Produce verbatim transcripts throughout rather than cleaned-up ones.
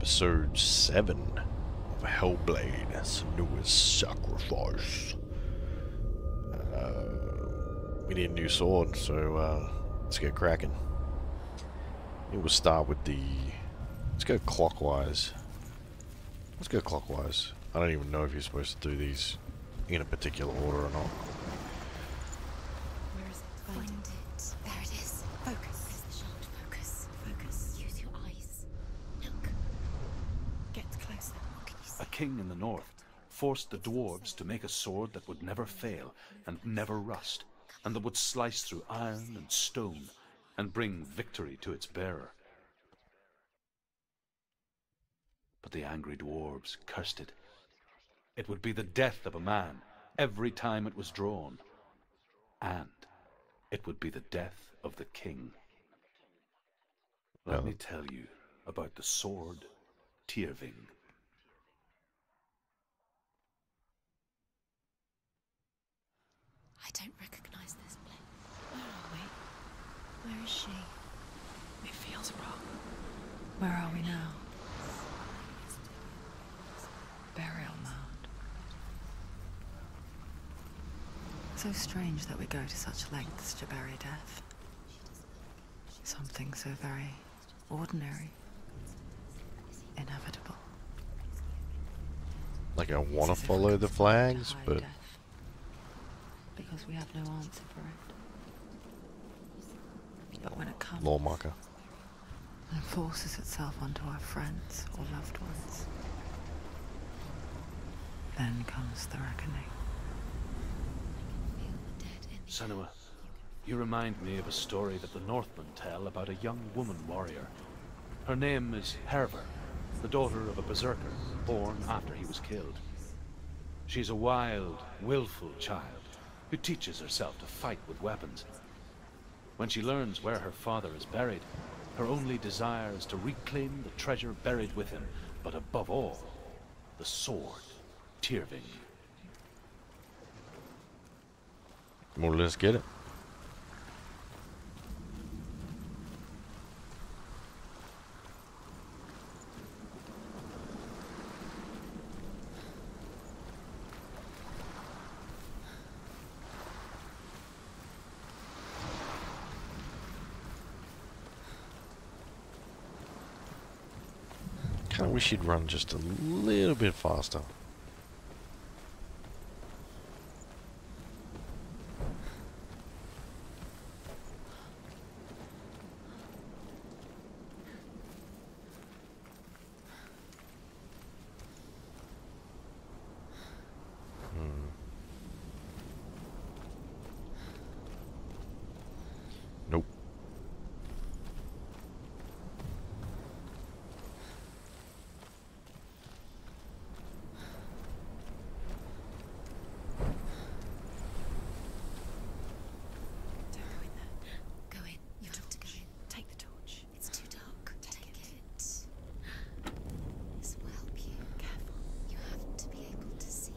Episode seven of Hellblade, Senua's Sacrifice. Uh, we need a new sword, so uh, let's get cracking. It will start with the... Let's go clockwise. Let's go clockwise. I don't even know if you're supposed to do these in a particular order or not. Where is it? Find it. There it is. Focus. Where's the shaft? Focus. Focus. Use your eyes. Look. Get closer. What can you see? A king in the north forced the dwarves to make a sword that would never fail and never rust, and that would slice through iron and stone and bring victory to its bearer. But the angry dwarves cursed it. It would be the death of a man every time it was drawn. And it would be the death of the king. Let Oh. me tell you about the sword Tyrving. I don't recognize this place. Where are we? Where is she? It feels wrong. Where are we now? Burial mound. So strange that we go to such lengths to bury death. Something so very ordinary, inevitable. Like I want to It's as if follow we the could flags, hide but... death, because we have no answer for it. But when it comes, Lawmaker. and forces itself onto our friends or loved ones, then comes the reckoning. Senua, you remind me of a story that the Northmen tell about a young woman warrior. Her name is Herver, the daughter of a berserker, born after he was killed. She's a wild, willful child who teaches herself to fight with weapons. When she learns where her father is buried, her only desire is to reclaim the treasure buried with him, but above all, the sword, Tyrving. Well, let's get it. Kinda wish you'd run just a little bit faster. Nope. Don't go in there. Go in. You have to go in. Take the torch. It's too dark. Take it. This will help you. Careful. You have to be able to see.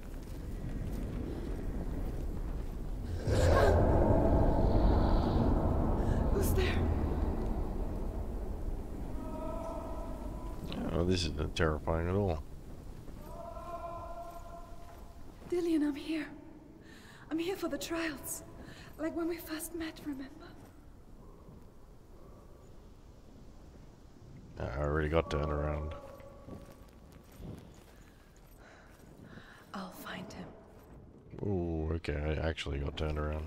Who's there? Oh, this isn't terrifying at all. Dillian, I'm here. I'm here for the trials. Like when we first met, remember? I already got turned around. I'll find him. Ooh, okay, I actually got turned around.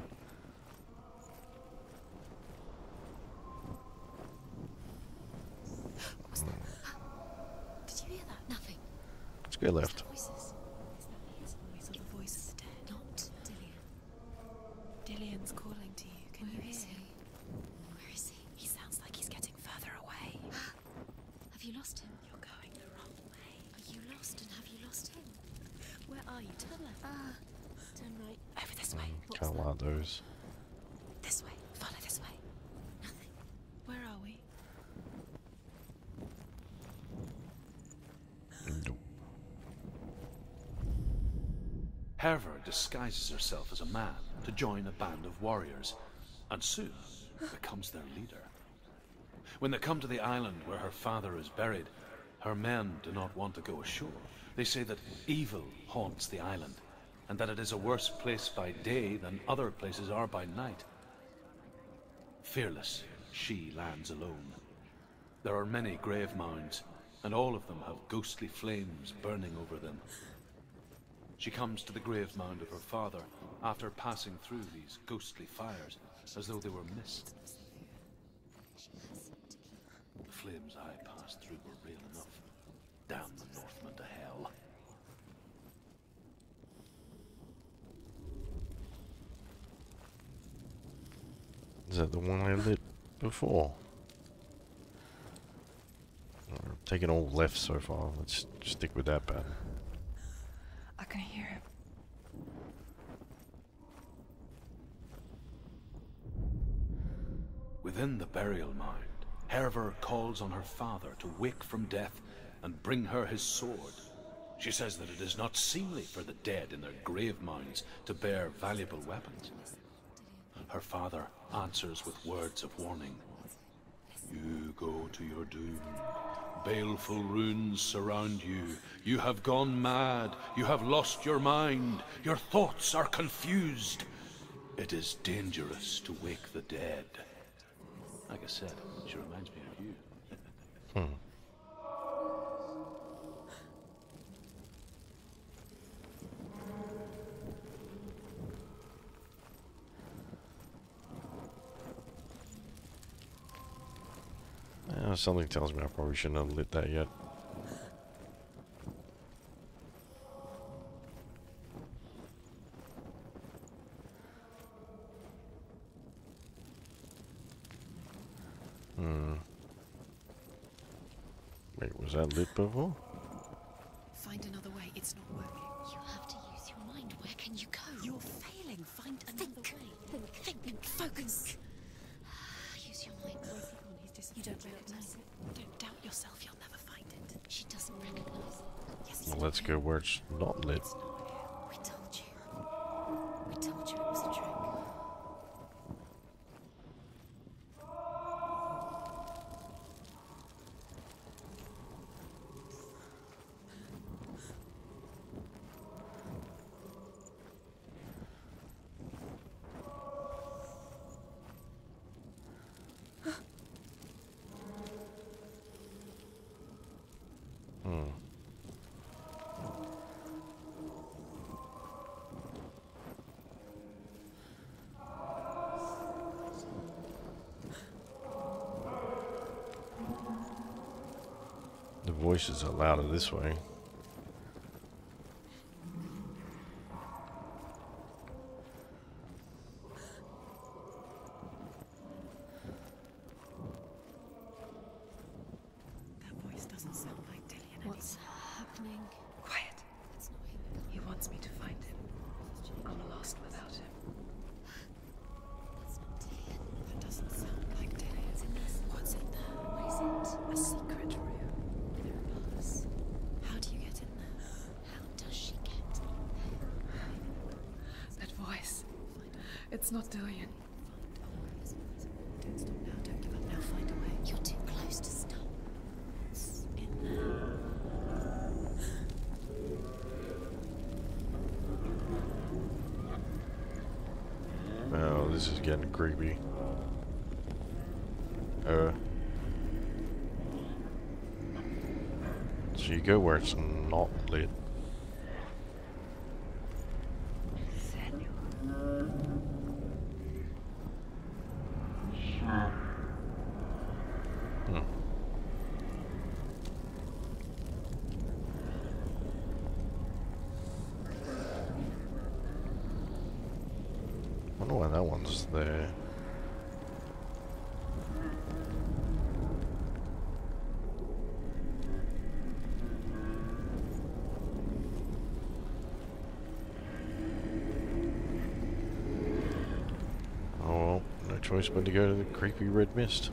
What was that? Did you hear that? Nothing. Let's go left. Voices. Is that his voice or the voice of the dead? Not Dillian. Dillian's calling to you. Can Where you is hear? he? Where is he? He sounds like he's getting further away. Have you lost him? You're going the wrong way. Are you lost and have you lost him? Where are you? Turn left. Ah, turn right. Over this way. What's Kinda that? like those. This way. Follow this way. Nothing. Where are we? Nope. Herver disguises herself as a man to join a band of warriors, and soon becomes their leader. When they come to the island where her father is buried, Her men do not want to go ashore. They say that evil haunts the island, and that it is a worse place by day than other places are by night. Fearless, she lands alone. There are many grave mounds, and all of them have ghostly flames burning over them. She comes to the grave mound of her father after passing through these ghostly fires, as though they were mist. The flames I passed through were real enough. Damn the Northmen to hell. Is that the one I lit before? I'm taking all left so far. Let's stick with that pattern. I can hear him. Within the burial mound, Herver calls on her father to wake from death and bring her his sword. She says that it is not seemly for the dead in their grave mounds to bear valuable weapons. Her father answers with words of warning. You go to your doom. Baleful runes surround you. You have gone mad. You have lost your mind. Your thoughts are confused. It is dangerous to wake the dead. Like I said, she reminds me of you. Hmm. Uh, something tells me I probably shouldn't have lit that yet. Hmm. Wait, was that lit before? Find another way. It's not working. You have to use your mind. Where can you go? You're failing. Find another Think. way. Think. Think. Focus. Use your mind. Where's he gone? He's just. You don't recognize it. Don't doubt yourself. You'll never find it. She doesn't recognize it. Yes. Well, let's go where it's not lit. It's not here. We told you. We told you it was a trick. Hmm. The voices are louder this way. That voice doesn't sound like Dillian What's happening? Quiet. It's not him. He wants me to find him. I'm lost without him. That's not Dillian. That doesn't sound like Dillian. It's in this. What's in there? What is it? A secret room. There are bars. How do you get in there? How does she get in there? That voice. It's not Dillian. Don't stop now. Don't give up now. Find a way. You're too close to stop. It's in there. Oh, this is getting creepy. Uh. So you go where it's not lit. Hmm. Wonder why that one's there. Oh well, no choice but to go to the creepy red mist.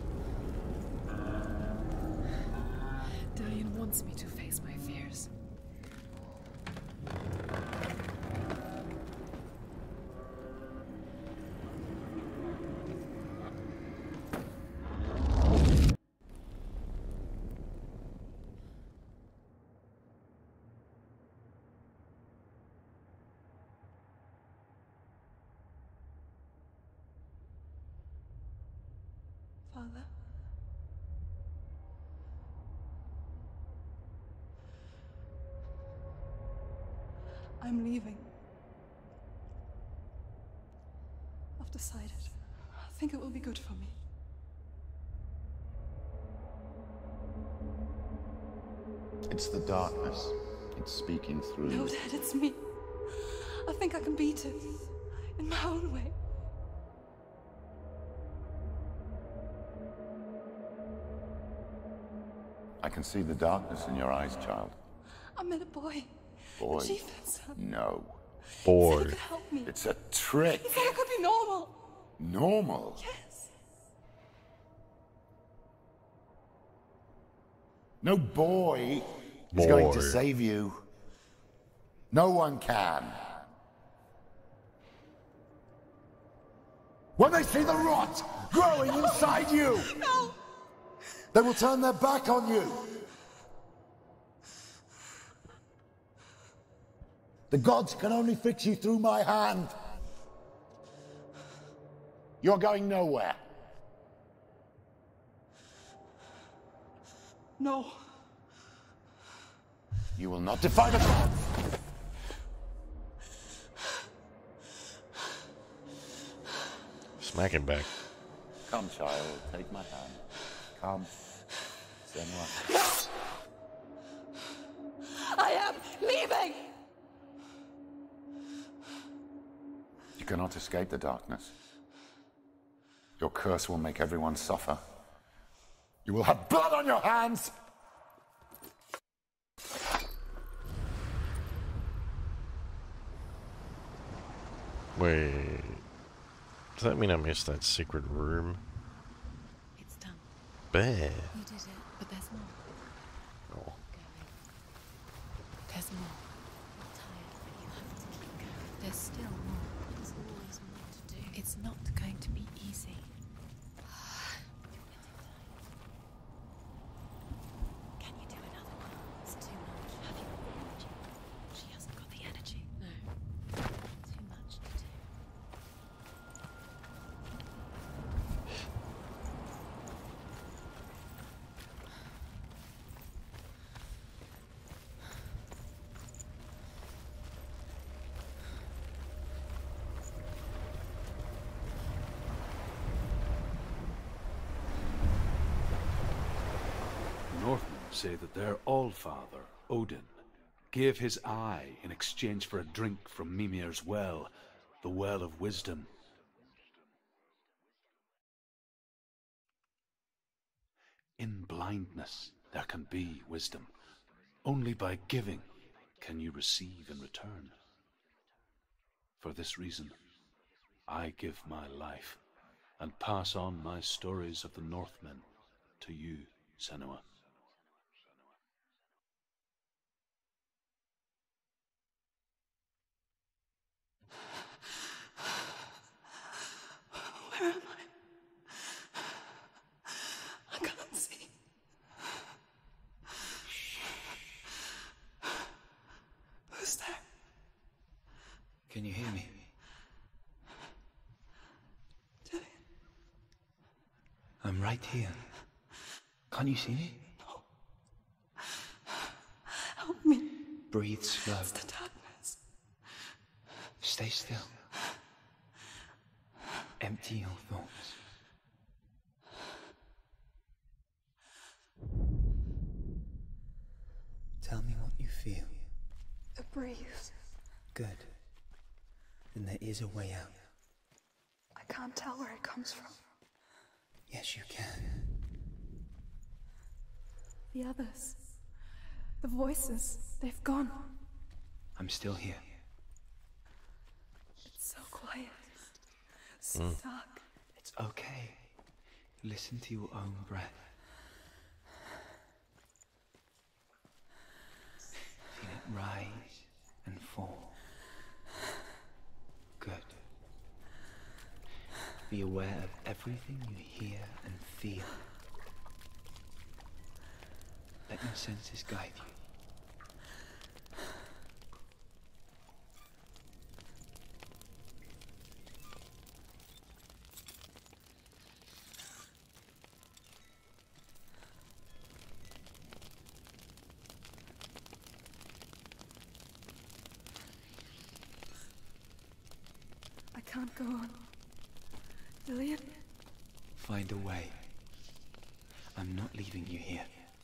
Dillian wants me to face my fears. Father. I'm leaving. I've decided. I think it will be good for me. It's the darkness. It's speaking through No, you. Dad, it's me. I think I can beat it. In my own way. I can see the darkness in your eyes, child. I met a boy. Boy. The chief and son. No. He Boy. said he could help me. It's a trick. He said I could be normal. Normal. Yes. No boy is going to Boy. save you. No one can. When they see the rot growing inside you, No. they will turn their back on you. The gods can only fix you through my hand. You're going nowhere. No. You will not defy the gods. Smack him back. Come, child, take my hand. Come. Senua. I am leaving. You cannot escape the darkness. Your curse will make everyone suffer. You will have blood on your hands! Wait. Does that mean I missed that secret room? It's done. Bear. You did it, but there's more. Oh. Going. There's more. I'm tired, but you have to keep going. There's still more. There's always more to do. It's not going to be easy. You're getting tired. Can you do another one? It's too much. Have you got the energy? She hasn't got the energy. No. Too much to do. Northmen say that their Allfather, Odin, gave his eye in exchange for a drink from Mimir's well, the Well of Wisdom. In blindness there can be wisdom. Only by giving can you receive in return. For this reason, I give my life and pass on my stories of the Northmen to you, Senua. Where am I? I can't see. Who's there? Can you hear me? Dillian. I'm right here. Can't you see me? Help me. Breathe slow. It's the darkness. Stay still. Empty your thoughts. Tell me what you feel. A breeze. Good. Then there is a way out. I can't tell where it comes from. Yes, you can. The others. The voices. They've gone. I'm still here. It's so quiet. So dark. It's okay. Listen to your own breath. Feel it rise and fall. Good. Be aware of everything you hear and feel. Let your senses guide you. I can't go on. Dillion? Find a way. I'm not leaving you here.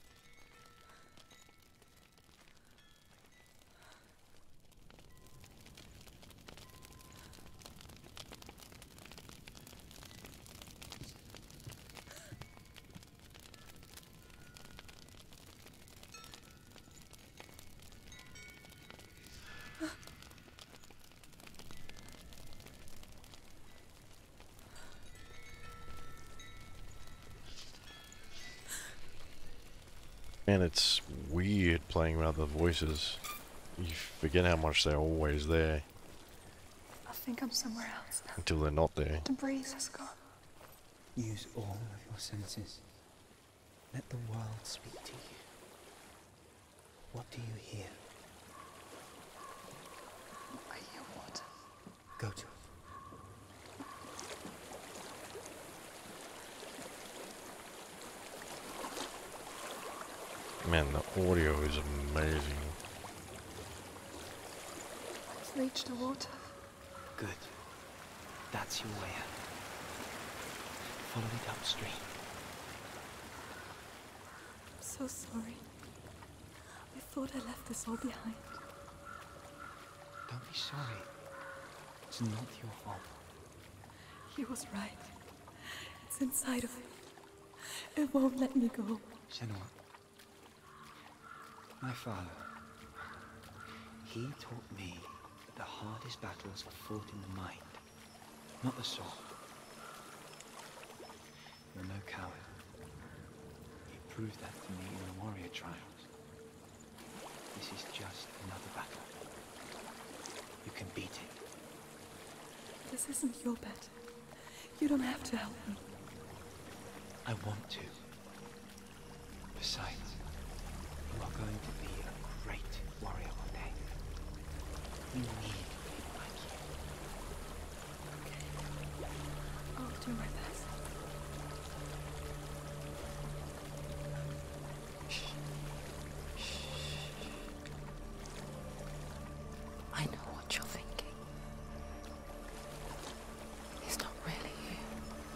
Man, it's weird playing around the voices. You forget how much they're always there I think I'm somewhere else now. until they're not there. The breeze has gone. Use all of your senses. Let the world speak to you. What do you hear? I hear water. Go to it. Man, the audio is amazing. Let's reach the water. Good. That's your way out. Follow it upstream. I'm so sorry. I thought I left this all behind. Don't be sorry. It's not your fault. He was right. It's inside of me. It won't let me go. Senua. My father. He taught me that the hardest battles are fought in the mind, not the sword. You're no coward. You proved that to me in the warrior trials. This is just another battle. You can beat it. This isn't your battle. You don't have to help me. I want to. Besides, you are going to be a great warrior one day. We need people like you. I'll do my best. I know what you're thinking. He's not really here.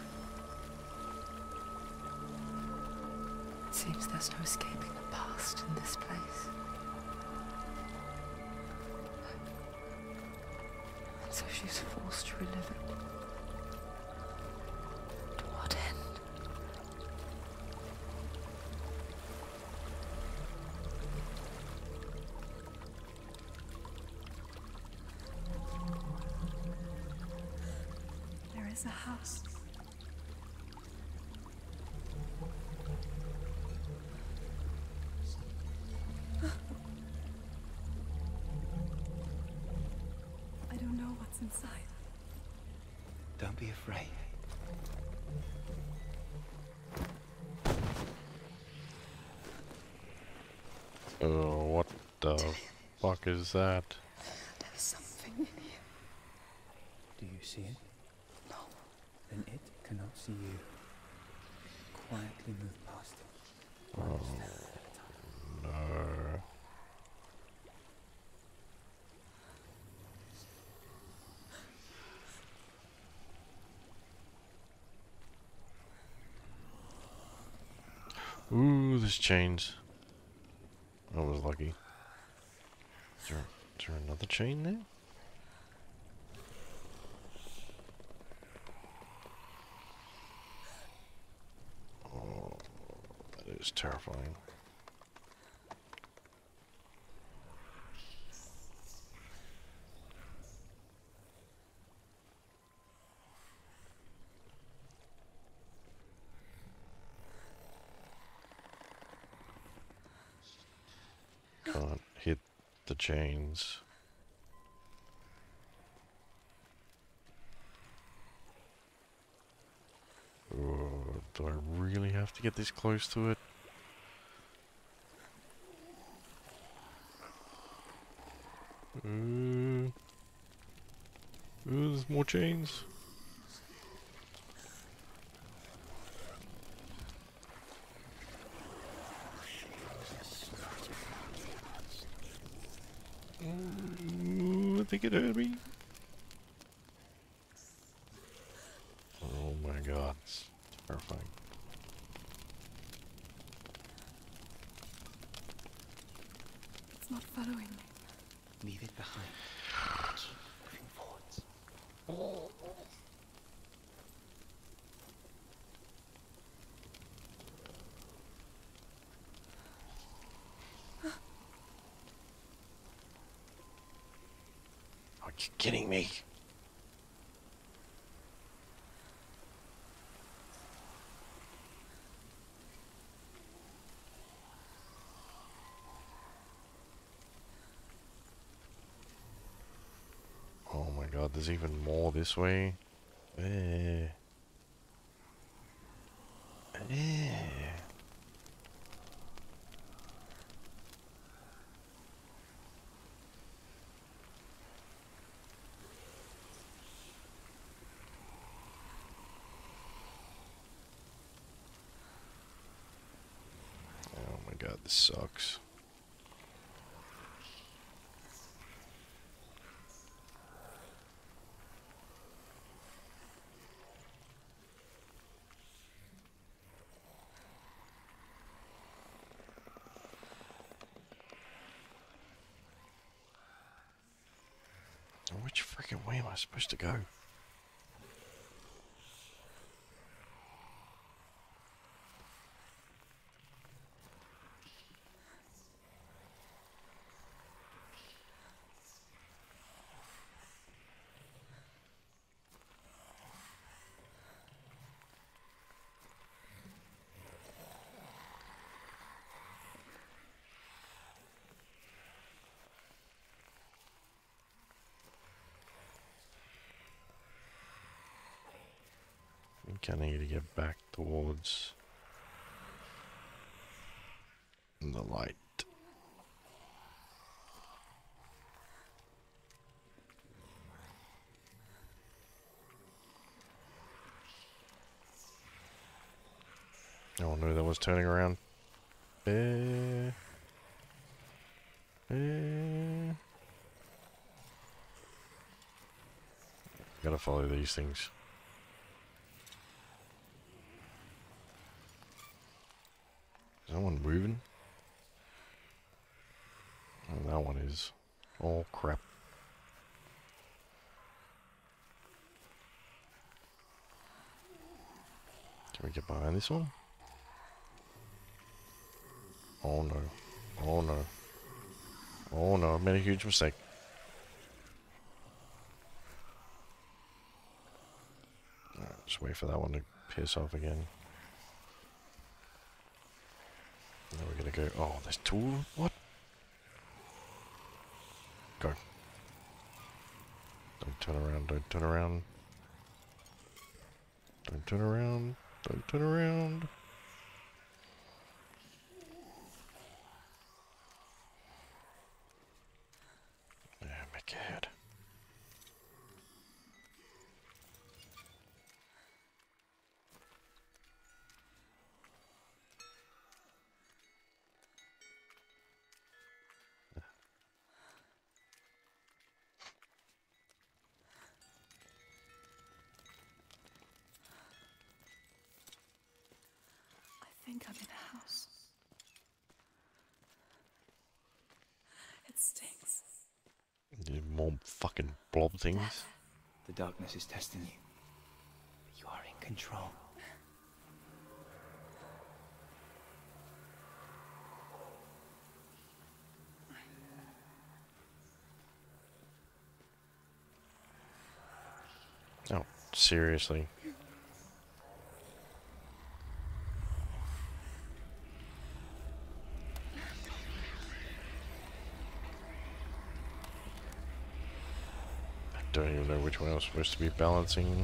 It seems there's no escaping the past in this place. And so she's forced to relive it. To what end? There is a house. I don't know what's inside. Don't be afraid. Oh, what the fuck is that? There's something in here. Do you see it? No. Then it cannot see you. Quietly move past it. Oh, One step at a time. no. Ooh, there's chains. I was lucky. Is there, is there another chain there? Oh, that is terrifying. Can't hit the chains. Oh, do I really have to get this close to it? Uh, uh, there's more chains. Ooh, I think it hurt me. It's terrifying. It's not following me. Leave it behind. Keep moving forwards. Are you kidding me? Oh my god, there's even more this way. Eh. Eh. Oh my god, this sucks. Which freaking way am I supposed to go? I think I need to get back towards the light. Oh no, that was turning around. Eh. Eh. Gotta follow these things. Is that one moving? Oh, that one is. Oh crap. Can we get behind this one? Oh no. Oh no. Oh no, I made a huge mistake. Alright, just wait for that one to piss off again. Now we're gonna go. Oh, there's two. What? Go. Don't turn around, don't turn around. Don't turn around, don't turn around. Yeah, make your head. I think I'm in a house. It stinks. You more fucking blob things. The darkness is testing you. But you are in control. Oh, seriously. I don't even know which one I was supposed to be balancing.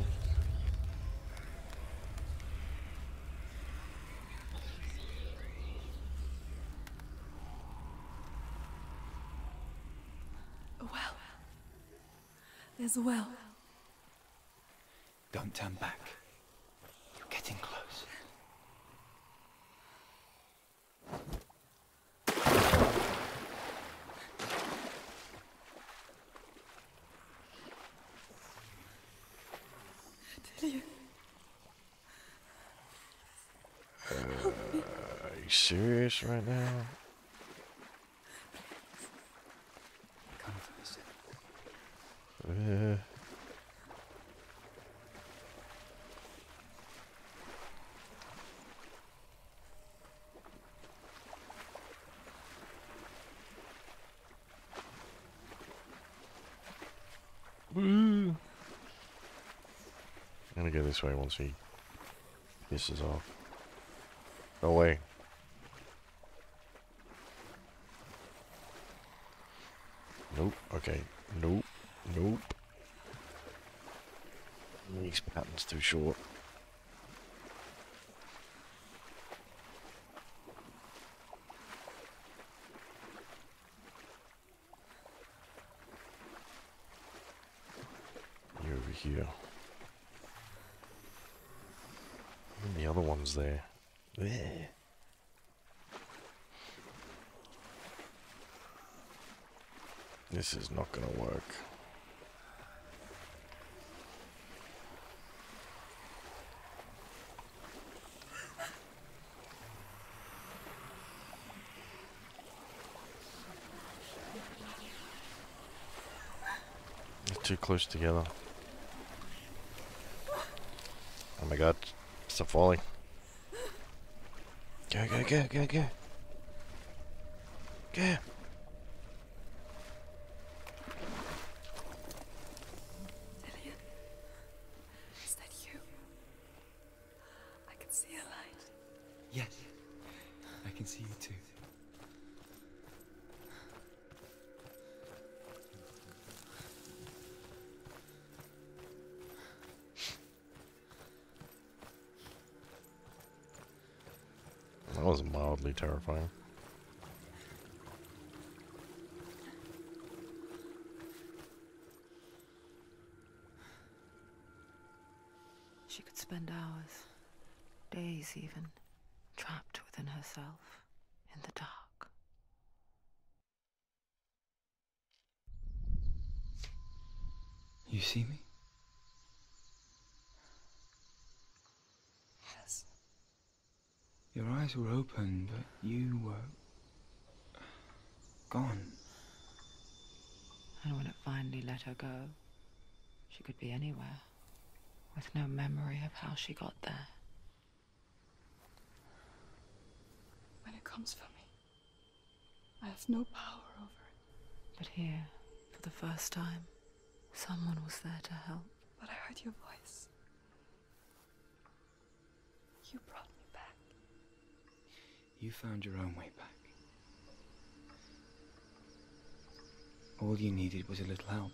A well. There's a well. Don't turn back. You're getting close. Did you... Uh, are you serious right now? Come first. Uh, Woo! I'm gonna go this way once he pisses off. No way. Nope. Okay. Nope. Nope. These pattern's too short. You over here. And the other one's there. Bleh. This is not gonna work. They're too close together. Oh my god, stop falling. Go, go, go, go, go. Go. Is that you? I can see a light. Yes, I can see you too. That was mildly terrifying. She could spend hours, days even, trapped within herself, in the dark. You see me? Yes. Your eyes were open, but you were gone. And when it finally let her go, she could be anywhere, with no memory of how she got there. When it comes for me, I have no power over it. But here, for the first time, someone was there to help. But I heard your voice. You brought me back. You found your own way back. All you needed was a little help.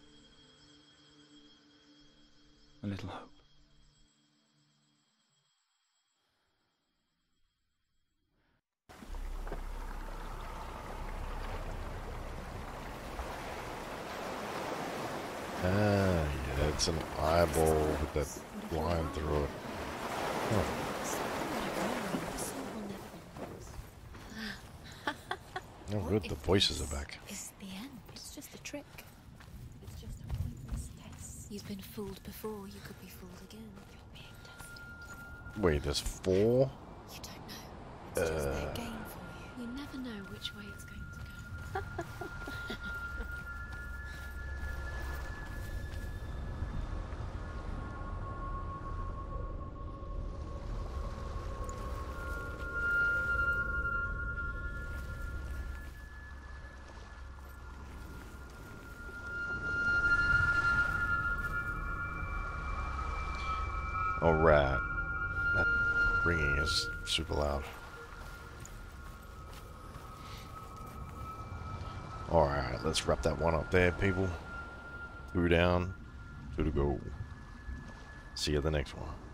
A little hope. Ah, yeah, it's an eyeball with that line through it. Huh. Oh, good, the voices are back. Is the end? It's just a trick. It's just a pointless test. You've been fooled before, you could be fooled again. You're being tested. Wait, there's four? You don't know. It's just Uh. their game for you. You never know which way it's going to go. Alright. That ringing is super loud. Alright, let's wrap that one up there, people. Two down, two to go. See you the next one.